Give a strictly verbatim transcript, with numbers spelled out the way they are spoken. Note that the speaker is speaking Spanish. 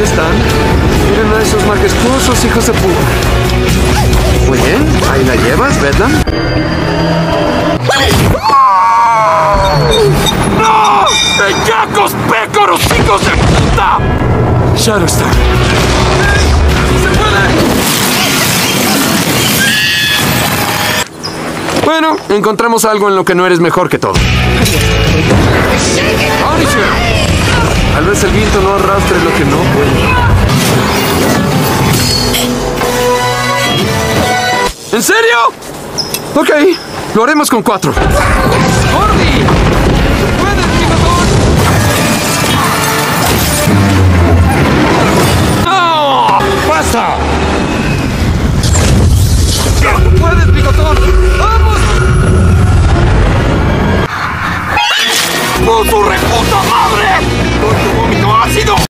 ahí están. Miren a esos majestuosos hijos de puta. Muy bien, ahí la llevas, Bedlam. ¡No! ¡Bellacos, pécoros, hijos de puta! Shadowstar. ¡Se puede! Bueno, encontramos algo en lo que no eres mejor que todo. Tal vez el viento no arrastre lo que no puede. ¿En serio? Ok, lo haremos con cuatro. ¡Gordy!